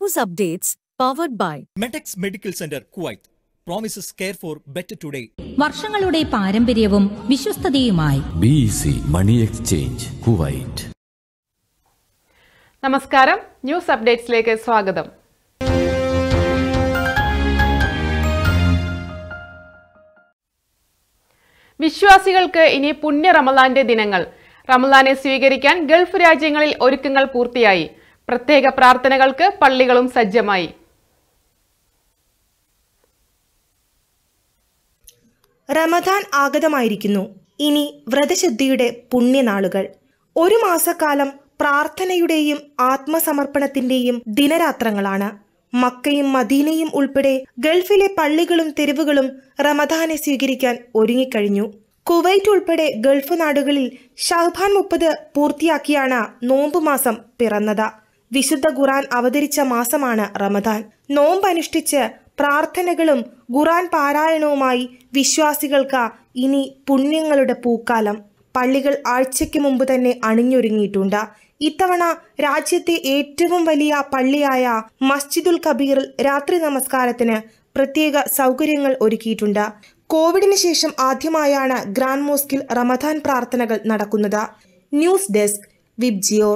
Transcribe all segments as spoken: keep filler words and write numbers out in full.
News updates powered by Medex Medical Center, Kuwait. Promises care for better today. വർഷങ്ങളുടെ പാരമ്പര്യവും വിശ്വസ്തതയുമായി B E C Money Exchange, Kuwait. നമസ്കാരം, news അപ്ഡേറ്റ്സിലേക്ക് സ്വാഗതം. വിശ്വാസികൾക്ക് ഇനി പുണ്യ റമളാന്റെ ദിനങ്ങൾ. റമളാനെ സ്വീകരിക്കാൻ ഗൾഫ് രാജ്യങ്ങളിൽ ഒരുക്കങ്ങൾ പൂർത്തിയായി. പ്രത്യേക പ്രാർത്ഥനകൾക്ക് പള്ളികളും സജ്ജമായി. റമദാൻ ആഗതമായിരിക്കുന്നു. ഇനി വ്രതശുദ്ധിയുടെ പുണ്യനാളുകൾ. ഒരു മാസക്കാലം പ്രാർത്ഥനയുടെയും ആത്മസമർപ്പണത്തിന്റെയും ദിനരാത്രങ്ങളാണ്. മക്കയും മദീനയും ഉൾപ്പെടെ ഗൾഫിലെ പള്ളികളും തെരുവുകളും റമദാനെ സ്വീകരിക്കാൻ ഒരുങ്ങിക്കഴിഞ്ഞു. കുവൈറ്റ് ഉൾപ്പെടെ ഗൾഫ് നാടുകളിൽ ഷഅ്ബാൻ മുപ്പത് പൂർത്തിയാക്കിയാണ് നോമ്പുമാസം പിറന്നത്. വിശുദ്ധ ഖുർആൻ അവതരിച്ച മാസമാണ് റമദാൻ. നോമ്പ് അനുഷ്ഠിച്ച് പ്രാർത്ഥനകളും ഖുർആൻ പാരായണവുമായി വിശ്വാസികൾക്ക് ഇനി പുണ്യങ്ങളുടെ പൂക്കാലം. പള്ളികൾ ആഴ്ചയ്ക്ക് മുമ്പ് തന്നെ അണിഞ്ഞൊരുങ്ങിയിട്ടുണ്ട്. ഇത്തവണ രാജ്യത്തെ ഏറ്റവും വലിയ പള്ളിയായ മസ്ജിദുൽ കബീറിൽ രാത്രി നമസ്കാരത്തിന് പ്രത്യേക സൗകര്യങ്ങൾ ഒരുക്കിയിട്ടുണ്ട്. കോവിഡിന് ശേഷം ആദ്യമായാണ് ഗ്രാൻഡ് മോസ്കിൽ റമദാൻ പ്രാർത്ഥനകൾ നടക്കുന്നത്. News desk, VIBGYOR.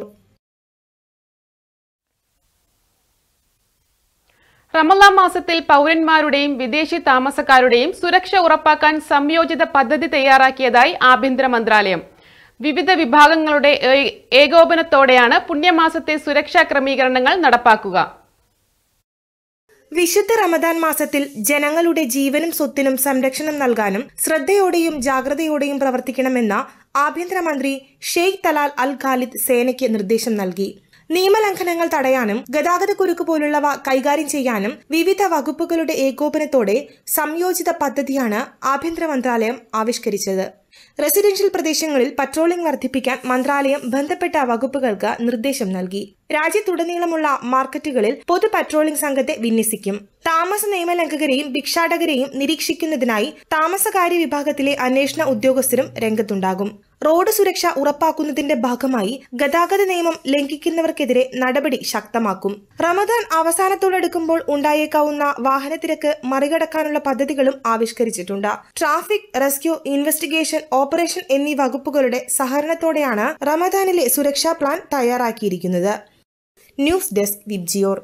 റമളാൻ മാസത്തിൽ പൗരന്മാരുടെയും വിദേശി താമസക്കാരുടെയും സുരക്ഷ ഉറപ്പാക്കാൻ സംയോജിത പദ്ധതി തയ്യാറാക്കിയതായി ആഭ്യന്തര മന്ത്രാലയം. വിവിധ വിഭാഗങ്ങളുടെ ഏകോപനത്തോടെയാണ് പുണ്യമാസത്തെ സുരക്ഷാ ക്രമീകരണങ്ങൾ നടപ്പാക്കുക. വിശുദ്ധ റമദാൻ മാസത്തിൽ ജനങ്ങളുടെ ജീവനും സ്വത്തിനും സംരക്ഷണം നൽകാനും ശ്രദ്ധയോടെയും ജാഗ്രതയോടെയും പ്രവർത്തിക്കണമെന്ന് ആഭ്യന്തരമന്ത്രി ഷെയ്ഖ് തലാൽ അൽ ഖാലിദ് സേനയ്ക്ക് നിർദ്ദേശം നൽകി. നിയമലംഘനങ്ങൾ തടയാനും ഗതാഗതക്കുരുക്ക് പോലുള്ളവ കൈകാര്യം ചെയ്യാനും വിവിധ വകുപ്പുകളുടെ ഏകോപനത്തോടെ സംയോജിത പദ്ധതിയാണ് ആഭ്യന്തര മന്ത്രാലയം ആവിഷ്കരിച്ചത്. റെസിഡൻഷ്യൽ പ്രദേശങ്ങളിൽ പട്രോളിംഗ് വർദ്ധിപ്പിക്കാൻ മന്ത്രാലയം ബന്ധപ്പെട്ട വകുപ്പുകൾക്ക് നിർദ്ദേശം നൽകി. രാജ്യത്തുടനീളമുള്ള മാർക്കറ്റുകളിൽ പൊതു പട്രോളിംഗ് സംഘത്തെ വിന്യസിക്കും. താമസ നിയമലംഘകരെയും ഭിക്ഷാടകരെയും നിരീക്ഷിക്കുന്നതിനായി താമസകാര്യ വിഭാഗത്തിലെ അന്വേഷണ ഉദ്യോഗസ്ഥരും രംഗത്തുണ്ടാകും. റോഡ് സുരക്ഷ ഉറപ്പാക്കുന്നതിന്റെ ഭാഗമായി ഗതാഗത നിയമം ലംഘിക്കുന്നവർക്കെതിരെ നടപടി ശക്തമാക്കും. റമദാൻ അവസാനത്തോടടുക്കുമ്പോൾ ഉണ്ടായേക്കാവുന്ന വാഹനത്തിരക്ക് മറികടക്കാനുള്ള പദ്ധതികളും ആവിഷ്കരിച്ചിട്ടുണ്ട്. ട്രാഫിക്, റെസ്ക്യൂ, ഇൻവെസ്റ്റിഗേഷൻ, ഓപ്പറേഷൻ എന്നീ വകുപ്പുകളുടെ സഹകരണത്തോടെയാണ് റമദാനിലെ സുരക്ഷാ പ്ലാൻ തയ്യാറാക്കിയിരിക്കുന്നത്. News desk, Vibgyor.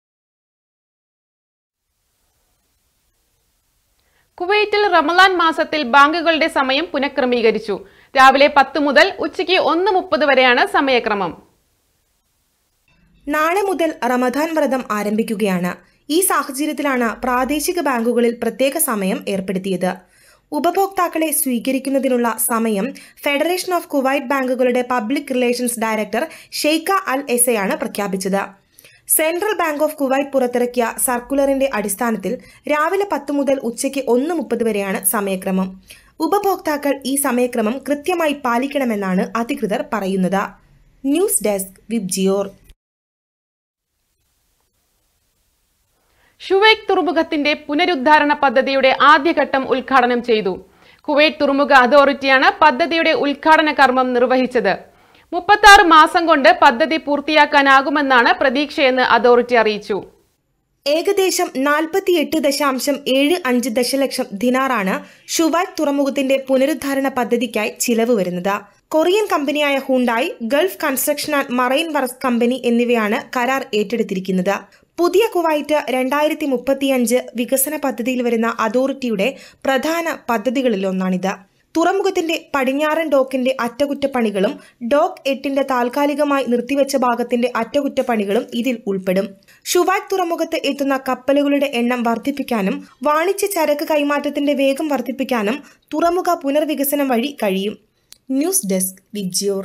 കുവൈറ്റിൽ റമളാൻ മാസത്തിൽ ബാങ്കുകളുടെ സമയം പുനഃക്രമീകരിച്ചു. രാവിലെ പത്ത് മുതൽ ഉച്ചയ്ക്ക് ഒന്ന് മുപ്പത് വരെയാണ് സമയക്രമം. നാളെ മുതൽ റമദാൻ വ്രതം ആരംഭിക്കുകയാണ്. ഈ സാഹചര്യത്തിലാണ് പ്രാദേശിക ബാങ്കുകളിൽ പ്രത്യേക സമയം ഏർപ്പെടുത്തിയത്. ഉപഭോക്താക്കളെ സ്വീകരിക്കുന്നതിനുള്ള സമയം ഫെഡറേഷൻ ഓഫ് കുവൈറ്റ് ബാങ്കുകളുടെ public relations director Sheikha al എസയാണ് പ്രഖ്യാപിച്ചത്. സെൻട്രൽ ബാങ്ക് ഓഫ് കുവൈറ്റ് പുറത്തിറക്കിയ സർക്കുലറിന്റെ അടിസ്ഥാനത്തിൽ രാവിലെ പത്ത് മുതൽ ഉച്ചയ്ക്ക് ഒന്ന് മുപ്പത് വരെയാണ് സമയക്രമം. ഉപഭോക്താക്കൾ ഈ സമയക്രമം കൃത്യമായി പാലിക്കണമെന്നാണ് അധികൃതർ പറയുന്നത്. News desk, VIBGYOR. ഷുവൈക്ക് തുറമുഖത്തിന്റെ പുനരുദ്ധാരണ പദ്ധതിയുടെ ആദ്യഘട്ടം ഉദ്ഘാടനം ചെയ്തു. കുവൈറ്റ് തുറമുഖ അതോറിറ്റിയാണ് പദ്ധതിയുടെ ഉദ്ഘാടന കർമ്മം നിർവഹിച്ചത്. മുപ്പത്തി ആറ് മാസം കൊണ്ട് പദ്ധതി പൂർത്തിയാക്കാനാകുമെന്നാണ് പ്രതീക്ഷയെന്ന് അതോറിറ്റി അറിയിച്ചു. ഏകദേശം നാൽപ്പത്തിയെട്ട് ദശാംശം ഏഴ് അഞ്ച് ദശലക്ഷം ദിനാറാണ് ഷുവൈക്ക് തുറമുഖത്തിന്റെ പുനരുദ്ധാരണ പദ്ധതിക്കായി ചിലവ് വരുന്നത്. കൊറിയൻ കമ്പനിയായ Hyundai, gulf construction and marine works company എന്നിവയാണ് കരാർ ഏറ്റെടുത്തിരിക്കുന്നത്. പുതിയ കുവൈറ്റ് രണ്ടായിരത്തി മുപ്പത്തിയഞ്ച് വികസന പദ്ധതിയിൽ വരുന്ന അതോറിറ്റിയുടെ പ്രധാന പദ്ധതികളിലൊന്നാണിത്. തുറമുഖത്തിന്റെ പടിഞ്ഞാറൻ ഡോക്കിന്റെ അറ്റകുറ്റപ്പണികളും ഡോക്ക് എട്ടിന്റെ താൽക്കാലികമായി നിർത്തിവെച്ച ഭാഗത്തിന്റെ അറ്റകുറ്റപ്പണികളും ഇതിൽ ഉൾപ്പെടും. ഷുവൈക്ക് തുറമുഖത്ത് എത്തുന്ന കപ്പലുകളുടെ എണ്ണം വർദ്ധിപ്പിക്കാനും വാണിജ്യ ചരക്ക് കൈമാറ്റത്തിന്റെ വേഗം വർദ്ധിപ്പിക്കാനും തുറമുഖ പുനർവികസനം വഴി കഴിയും. News desk, VIBGYOR.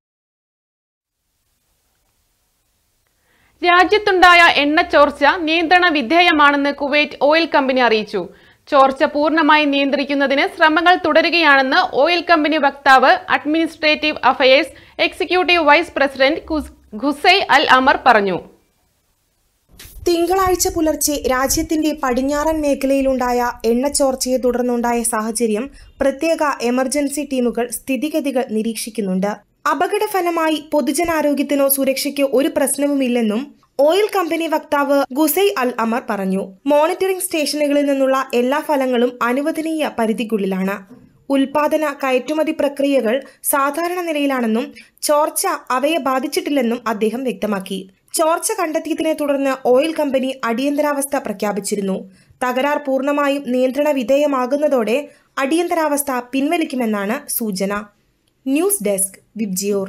രാജ്യത്തുണ്ടായ എണ്ണ ചോർച്ച നിയന്ത്രണ വിധേയമാണെന്ന് കുവൈറ്റ് ഓയിൽ കമ്പനി അറിയിച്ചു. ചോർച്ച പൂർണ്ണമായി നിയന്ത്രിക്കുന്നതിന് ശ്രമങ്ങൾ തുടരുകയാണെന്ന് ഓയിൽ കമ്പനി വക്താവ് administrative affairs executive vice president Qusai al Amer പറഞ്ഞു. തിങ്കളാഴ്ച പുലർച്ചെ രാജ്യത്തിന്റെ പടിഞ്ഞാറൻ മേഖലയിലുണ്ടായ എണ്ണച്ചോർച്ചയെ തുടർന്നുണ്ടായ സാഹചര്യം പ്രത്യേക എമർജൻസി ടീമുകൾ സ്ഥിതിഗതികൾ നിരീക്ഷിക്കുന്നുണ്ട്. അപകടഫലമായി പൊതുജനാരോഗ്യത്തിനോ സുരക്ഷയ്ക്കോ ഒരു പ്രശ്നവുമില്ലെന്നും ഓയിൽ കമ്പനി വക്താവ് ഗുസൈ അൽ അമർ പറഞ്ഞു. മോണിറ്ററിംഗ് സ്റ്റേഷനുകളിൽ നിന്നുള്ള എല്ലാ ഫലങ്ങളും അനുവദനീയ പരിധിക്കുള്ളിലാണ്. ഉൽപാദന കയറ്റുമതി പ്രക്രിയകൾ സാധാരണ നിലയിലാണെന്നും ചോർച്ച അവയെ ബാധിച്ചിട്ടില്ലെന്നും അദ്ദേഹം വ്യക്തമാക്കി. ചോർച്ച കണ്ടെത്തിയതിനെ തുടർന്ന് ഓയിൽ കമ്പനി അടിയന്തരാവസ്ഥ പ്രഖ്യാപിച്ചിരുന്നു. തകരാർ പൂർണ്ണമായും നിയന്ത്രണ വിധേയമാകുന്നതോടെ അടിയന്തരാവസ്ഥ പിൻവലിക്കുമെന്നാണ് സൂചന. News desk Vibgyor.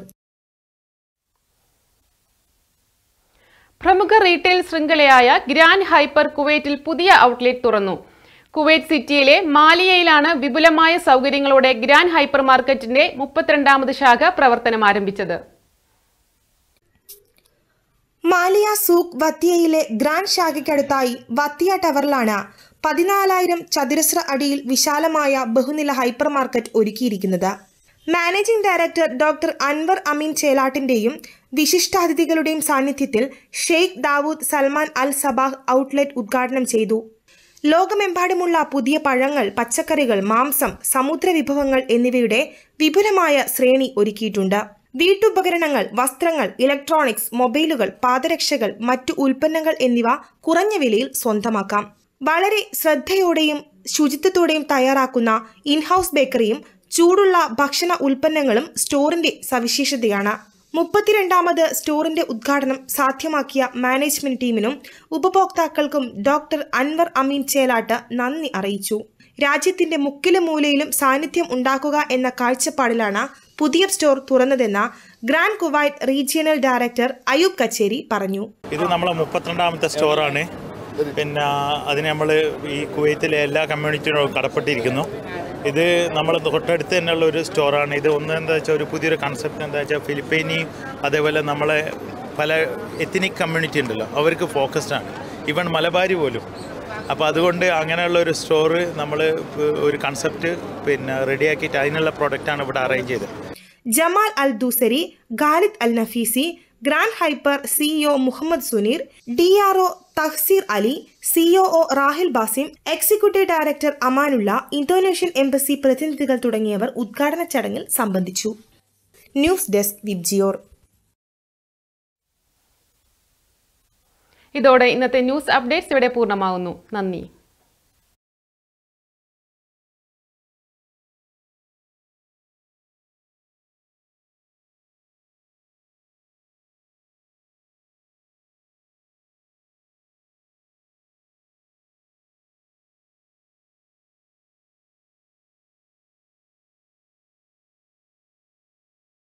പ്രമുഖ റീറ്റെയിൽ ശൃംഖലയായ ഗ്രാൻഡ് ഹൈപ്പർ കുവൈറ്റിൽ പുതിയ ഔട്ട്ലെറ്റ് തുറന്നു. കുവൈറ്റ് സിറ്റിയിലെ മാലിയയിലാണ് വിപുലമായ സൗകര്യങ്ങളോടെ ഗ്രാൻഡ് ഹൈപ്പർ മാർക്കറ്റിന്റെ മുപ്പത്തിരണ്ടാമത് ശാഖ പ്രവർത്തനം ആരംഭിച്ചത്. മാലിയ സൂക്ക് വത്തിയയിലെ ഗ്രാൻഡ് ശാഖയ്ക്കടുത്തായി വത്തിയ ടവറിലാണ് പതിനാലായിരം ചതുരശ്ര അടിയിൽ വിശാലമായ ബഹുനില ഹൈപ്പർ മാർക്കറ്റ് ഒരുക്കിയിരിക്കുന്നത്. Managing director doctor Anwar Ameen ചേലാട്ടിന്റെയും വിശിഷ്ടാതിഥികളുടെയും സാന്നിധ്യത്തിൽ Sheikh Dawood Salman al Sabah outlet ഉദ്ഘാടനം ചെയ്തു. ലോകമെമ്പാടുമുള്ള പുതിയ പഴങ്ങൾ, പച്ചക്കറികൾ, മാംസം, സമുദ്ര വിഭവങ്ങൾ എന്നിവയുടെ വിപുലമായ ശ്രേണി ഒരുക്കിയിട്ടുണ്ട്. വീട്ടുപകരണങ്ങൾ, വസ്ത്രങ്ങൾ, ഇലക്ട്രോണിക്സ്, മൊബൈലുകൾ, പാദരക്ഷകൾ, മറ്റു ഉൽപ്പന്നങ്ങൾ എന്നിവ കുറഞ്ഞ വിലയിൽ സ്വന്തമാക്കാം. വളരെ ശ്രദ്ധയോടെയും ശുചിത്വത്തോടെയും തയ്യാറാക്കുന്ന ഇൻഹൌസ് ബേക്കറിയും ചൂടുള്ള ഭക്ഷണ ഉൽപ്പന്നങ്ങളും സ്റ്റോറിന്റെ സവിശേഷതയാണ്. മുപ്പത്തിരണ്ടാമത് സ്റ്റോറിന്റെ ഉദ്ഘാടനം സാധ്യമാക്കിയ മാനേജ്മെന്റ് ടീമിനും ഉപഭോക്താക്കൾക്കും ഡോക്ടർ അൻവർ അമീൻ ചേലാട്ട് നന്ദി അറിയിച്ചു. രാജ്യത്തിന്റെ മുക്കിലും മൂലയിലും സാന്നിധ്യം ഉണ്ടാക്കുക എന്ന കാഴ്ചപ്പാടിലാണ് പുതിയ സ്റ്റോർ തുറന്നതെന്ന Grand Kuwait regional director Ayub Kacheri പറഞ്ഞു. ഇത് നമ്മളെ മുപ്പത്തിരണ്ടാമത്തെ സ്റ്റോറാണ്. പിന്നെ അതിന് നമ്മൾ ഈ കുവൈത്തിലെ എല്ലാ കമ്മ്യൂണിറ്റിയോടും കടപ്പെട്ടിരിക്കുന്നു. ഇത് നമ്മൾ തൊട്ടടുത്ത് തന്നെയുള്ള ഒരു സ്റ്റോറാണ്. ഇത് ഒന്ന് എന്താ വെച്ചാൽ ഒരു പുതിയൊരു കൺസെപ്റ്റ് എന്താ വെച്ചാൽ ഫിലിപ്പൈനി അതേപോലെ നമ്മളെ പല എത്നിക് കമ്മ്യൂണിറ്റി ഉണ്ടല്ലോ, അവർക്ക് ഫോക്കസ്ഡാണ്, ഈവൻ മലബാരി പോലും. അപ്പോൾ അതുകൊണ്ട് അങ്ങനെയുള്ള ഒരു സ്റ്റോറ് നമ്മൾ ഒരു കൺസെപ്റ്റ് പിന്നെ റെഡിയാക്കിയിട്ട് അതിനുള്ള പ്രോഡക്റ്റാണ് ഇവിടെ അറേഞ്ച് ചെയ്തത്. Jamal al Dousari, Khalid al Nafeesi, Grand Hyper CEO Muhammad Suneer, D R O Tahseer Ali, COO Rahil Basim, executive director Amanulla, Indonesian embassy പ്രതിനിധികൾ തുടങ്ങിയവർ ഉദ്ഘാടന ചടങ്ങിൽ സംബന്ധിച്ചു. News desk Vibgyor. ഇതോടെ ഇന്നത്തെ ന്യൂസ് അപ്ഡേറ്റ്സ് ഇവിടെ പൂർണ്ണമാകുന്നു. നന്ദി.